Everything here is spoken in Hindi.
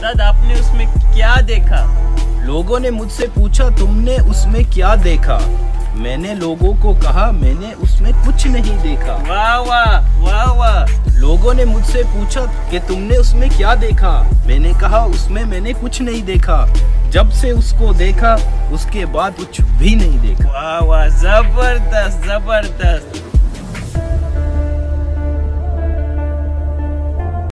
उस्ताद आपने उसमें क्या देखा? लोगों ने मुझसे पूछा तुमने उसमें क्या देखा? मैंने लोगों को कहा मैंने उसमें कुछ नहीं देखा। वाह वाह वाह वाह। लोगों ने मुझसे पूछा कि तुमने उसमें क्या देखा? मैंने कहा उसमें मैंने कुछ नहीं देखा। जब से उसको देखा उसके बाद कुछ भी नहीं देखा। वाह वाह, जबरदस्त जबरदस्त।